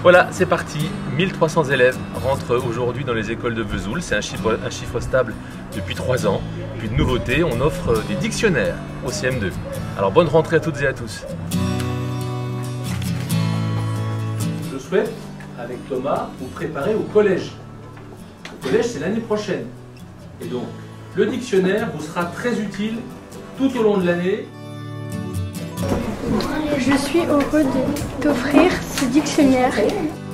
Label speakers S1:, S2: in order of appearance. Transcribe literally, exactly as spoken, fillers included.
S1: Voilà, c'est parti. mille trois cents élèves rentrent aujourd'hui dans les écoles de Vesoul. C'est un chiffre, un chiffre stable depuis trois ans. Puis de nouveauté, on offre des dictionnaires au C M deux. Alors bonne rentrée à toutes et à tous. Je souhaite, avec Thomas, vous préparer au collège. Le collège, c'est l'année prochaine. Et donc, le dictionnaire vous sera très utile tout au long de l'année.
S2: Je suis heureux de t'offrir ce dictionnaire.